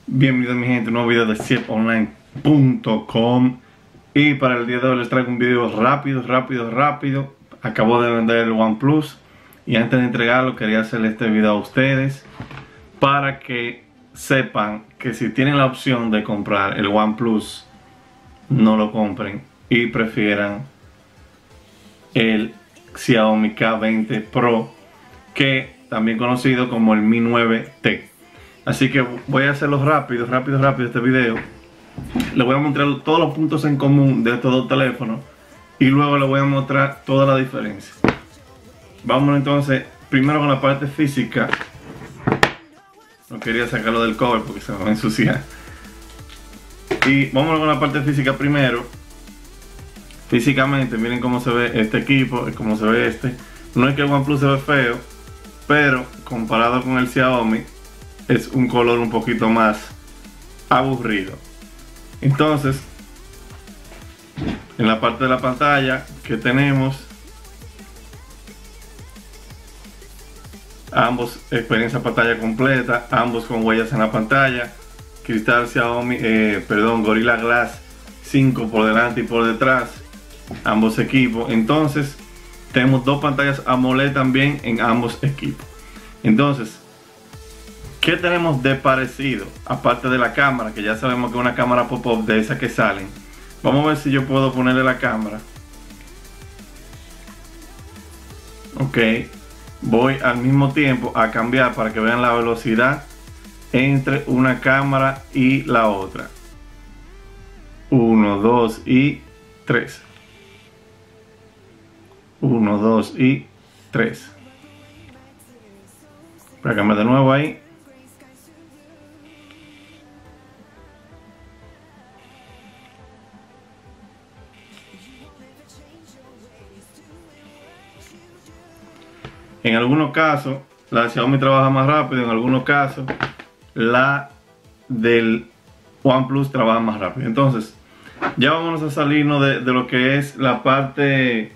Bienvenidos mi gente a un nuevo video de zieponline.com. Y para el día de hoy les traigo un video rápido. Acabo de vender el OnePlus y antes de entregarlo quería hacerle este video a ustedes para que sepan que si tienen la opción de comprar el OnePlus, no lo compren y prefieran el Xiaomi K20 Pro, que también conocido como el Mi 9T. Así que voy a hacerlo rápido este video. Les voy a mostrar todos los puntos en común de estos dos teléfonos y luego les voy a mostrar toda la diferencia. Vamos entonces primero con la parte física. No quería sacarlo del cover porque se me va a ensuciar. Y vamos con la parte física primero. Físicamente, miren cómo se ve este equipo y cómo se ve este. No es que el OnePlus se ve feo, pero comparado con el Xiaomi es un color un poquito más aburrido. Entonces, en la parte de la pantalla que tenemos ambos experiencia pantalla completa, ambos con huellas en la pantalla, cristal Xiaomi, Gorilla Glass 5 por delante y por detrás, ambos equipos. Entonces tenemos dos pantallas AMOLED también en ambos equipos. Entonces, ¿qué tenemos de parecido? Aparte de la cámara, que ya sabemos que es una cámara pop-up de esas que salen. Vamos a ver si yo puedo ponerle la cámara. Ok, voy al mismo tiempo a cambiar para que vean la velocidad entre una cámara y la otra. 1, 2 y 3. 1, 2 y 3. Voy a cambiar de nuevo ahí. En algunos casos la de Xiaomi trabaja más rápido, en algunos casos la del OnePlus trabaja más rápido. Entonces ya vámonos a salirnos de lo que es la parte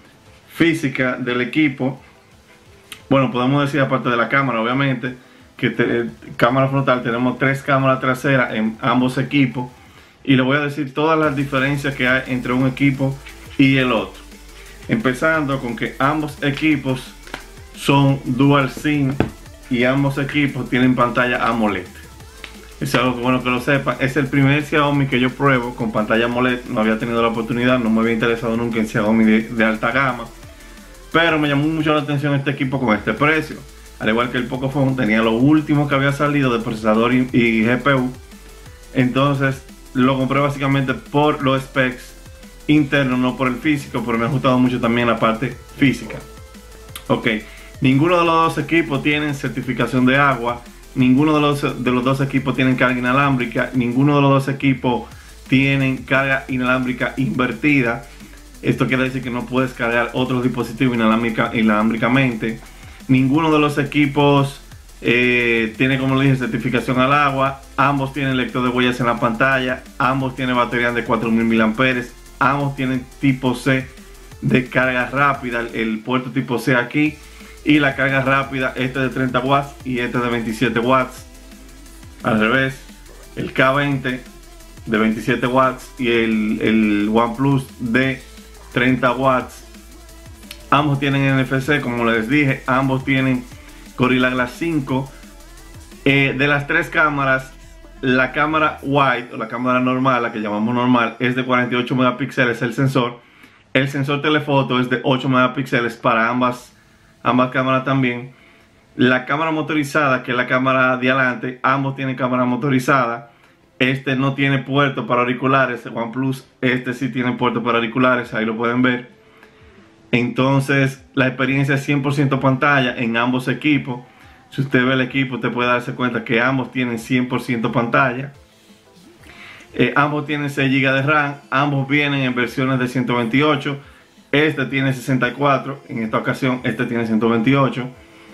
física del equipo. Bueno, podemos decir aparte de la cámara, obviamente, que cámara frontal, tenemos 3 cámaras traseras en ambos equipos. Y les voy a decir todas las diferencias que hay entre un equipo y el otro. Empezando con que ambos equipos son Dual SIM y ambos equipos tienen pantalla AMOLED. Es algo que bueno que lo sepan. Es el primer Xiaomi que yo pruebo con pantalla AMOLED. No había tenido la oportunidad, no me había interesado nunca en Xiaomi de alta gama. Pero me llamó mucho la atención este equipo con este precio. Al igual que el Pocophone, tenía lo último que había salido de procesador y GPU. Entonces lo compré básicamente por los specs internos, no por el físico, pero me ha gustado mucho también la parte física. Ok, ninguno de los dos equipos tienen certificación de agua. Ninguno de los dos equipos tienen carga inalámbrica. Ninguno de los dos equipos tienen carga inalámbrica invertida. Esto quiere decir que no puedes cargar otros dispositivos inalámbricamente. Ninguno de los equipos tiene, como le dije, certificación al agua. Ambos tienen lector de huellas en la pantalla. Ambos tienen baterías de 4000 mAh. Ambos tienen tipo C de carga rápida. El puerto tipo C aquí. Y la carga rápida, este de 30 watts y este de 27 watts. Al revés, el K20 de 27 watts y el OnePlus de 30 watts. Ambos tienen NFC, como les dije. Ambos tienen Gorilla Glass 5. De las 3 cámaras, la cámara wide o la cámara normal, la que llamamos normal, es de 48 megapíxeles el sensor. El sensor telefoto es de 8 megapíxeles para ambas cámaras también. La cámara motorizada, que es la cámara de adelante, ambos tienen cámara motorizada. Este no tiene puerto para auriculares, el OnePlus, este sí tiene puerto para auriculares, ahí lo pueden ver. Entonces la experiencia es 100% pantalla en ambos equipos. Si usted ve el equipo, usted puede darse cuenta que ambos tienen 100% pantalla. Ambos tienen 6 GB de RAM, ambos vienen en versiones de 128. Este tiene 64, en esta ocasión este tiene 128.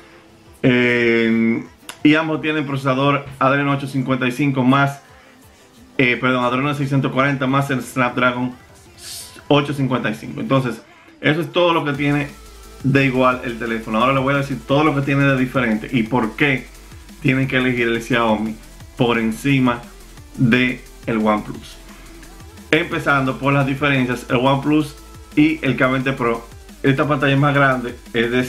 Y ambos tienen procesador Adreno 855 más, Adreno 640 más el Snapdragon 855. Entonces, eso es todo lo que tiene de igual el teléfono. Ahora les voy a decir todo lo que tiene de diferente y por qué tienen que elegir el Xiaomi por encima de el OnePlus. Empezando por las diferencias, el OnePlus y el K20 Pro, esta pantalla es más grande, es de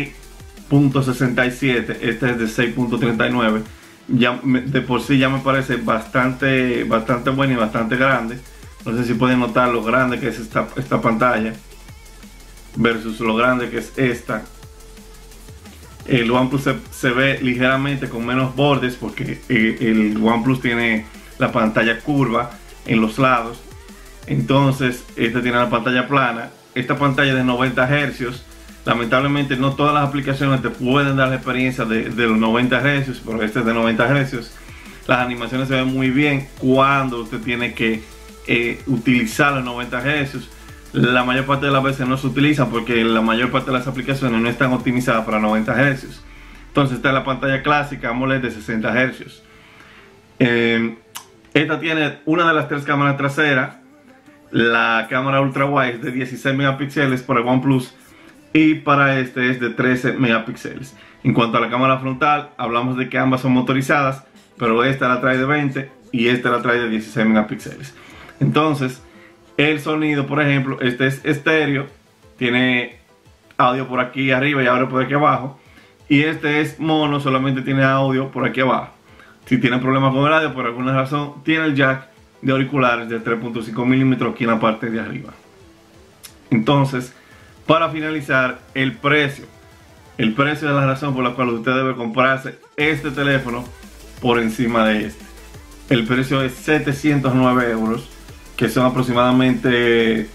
6.67, esta es de 6.39. Ya de por sí ya me parece bastante buena y bastante grande. No sé si pueden notar lo grande que es esta pantalla versus lo grande que es esta. El OnePlus se ve ligeramente con menos bordes porque el OnePlus tiene la pantalla curva en los lados. Entonces este tiene la pantalla plana. Esta pantalla de 90 Hz, lamentablemente no todas las aplicaciones te pueden dar la experiencia de los 90 Hz, pero este es de 90 Hz. Las animaciones se ven muy bien cuando usted tiene que utilizar los 90 Hz. La mayor parte de las veces no se utilizan porque la mayor parte de las aplicaciones no están optimizadas para 90 Hz. Entonces está la pantalla clásica AMOLED de 60 Hz. Esta tiene una de las 3 cámaras traseras. La cámara ultra wide es de 16 megapíxeles para el OnePlus y para este es de 13 megapíxeles. En cuanto a la cámara frontal, hablamos de que ambas son motorizadas, pero esta la trae de 20 y esta la trae de 16 megapíxeles. Entonces, el sonido, por ejemplo, este es estéreo, tiene audio por aquí arriba y audio por aquí abajo, y este es mono, solamente tiene audio por aquí abajo. Si tienen problemas con el audio, por alguna razón, tiene el jack de auriculares de 3.5 milímetros aquí en la parte de arriba. Entonces, para finalizar, el precio es la razón por la cual usted debe comprarse este teléfono por encima de este. El precio es 709 euros, que son aproximadamente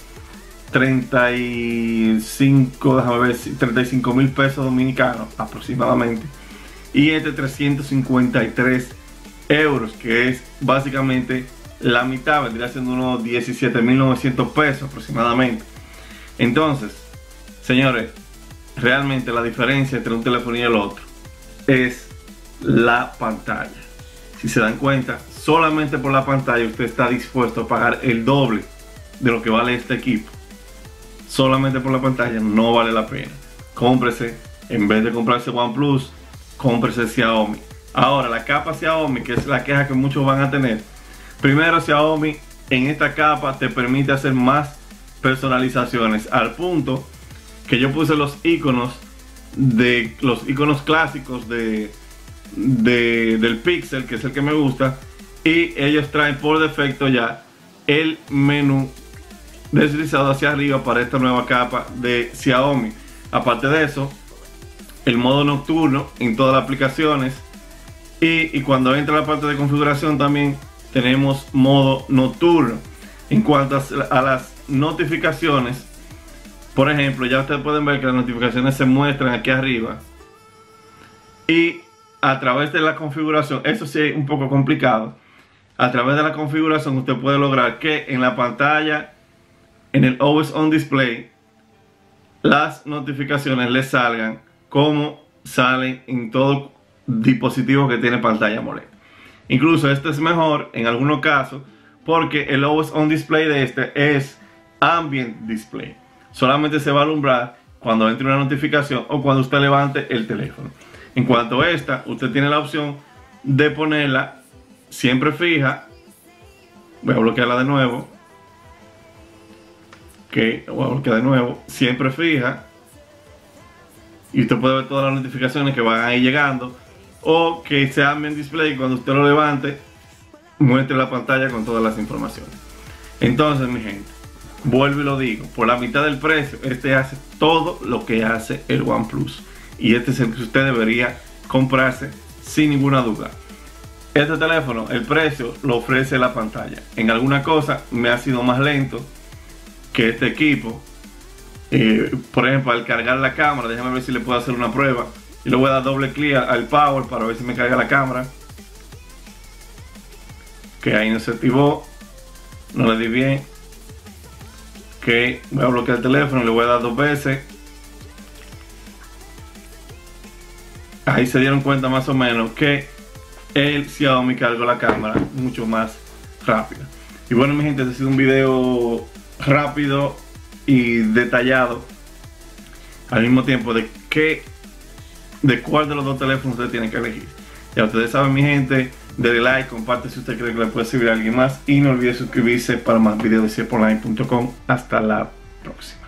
35 mil pesos dominicanos aproximadamente, y este 353 euros, que es básicamente la mitad, vendría siendo unos 17.900 pesos aproximadamente. Entonces, señores, realmente la diferencia entre un teléfono y el otro es la pantalla. Si se dan cuenta, solamente por la pantalla usted está dispuesto a pagar el doble de lo que vale este equipo. Solamente por la pantalla no vale la pena. Cómprese, en vez de comprarse OnePlus, cómprese Xiaomi. Ahora, la capa Xiaomi, que es la queja que muchos van a tener. Primero, Xiaomi en esta capa te permite hacer más personalizaciones, al punto que yo puse los iconos clásicos del Pixel, que es el que me gusta, y ellos traen por defecto ya el menú deslizado hacia arriba para esta nueva capa de Xiaomi. Aparte de eso, el modo nocturno en todas las aplicaciones, y cuando entra la parte de configuración también tenemos modo nocturno. En cuanto a las notificaciones, por ejemplo, ya ustedes pueden ver que las notificaciones se muestran aquí arriba, y a través de la configuración, eso sí es un poco complicado, a través de la configuración usted puede lograr que en la pantalla, en el Always On Display, las notificaciones les salgan como salen en todo dispositivo que tiene pantalla AMOLED. Incluso este es mejor en algunos casos, porque el Always On Display de este es Ambient Display. Solamente se va a alumbrar cuando entre una notificación o cuando usted levante el teléfono. En cuanto a esta, usted tiene la opción de ponerla siempre fija. Voy a bloquearla de nuevo. Ok, voy a bloquear de nuevo. Siempre fija. Y usted puede ver todas las notificaciones que van a ir llegando. O que sea Ambient Display, cuando usted lo levante, muestre la pantalla con todas las informaciones. Entonces, mi gente, vuelvo y lo digo, por la mitad del precio, este hace todo lo que hace el OnePlus. Y este es el que usted debería comprarse sin ninguna duda. Este teléfono, el precio lo ofrece la pantalla. En alguna cosa me ha sido más lento que este equipo. Por ejemplo, al cargar la cámara, déjame ver si le puedo hacer una prueba. Y le voy a dar doble clic al power para ver si me carga la cámara. Que ahí no se activó, no le di bien. Que voy a bloquear el teléfono, le voy a dar 2 veces. Ahí se dieron cuenta más o menos que el Xiaomi cargó la cámara mucho más rápido. Y bueno, mi gente, este ha sido un video rápido y detallado al mismo tiempo de cuál de los dos teléfonos ustedes tienen que elegir. Ya ustedes saben, mi gente, Dele like, comparte si usted cree que le puede servir a alguien más y no olvide suscribirse para más videos de cieponline.com. Hasta la próxima.